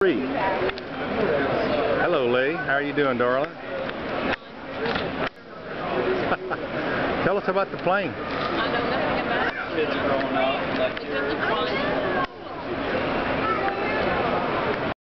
Hello, Lee. How are you doing, darling? Tell us about the plane. I know nothing about it. Kids are growing up.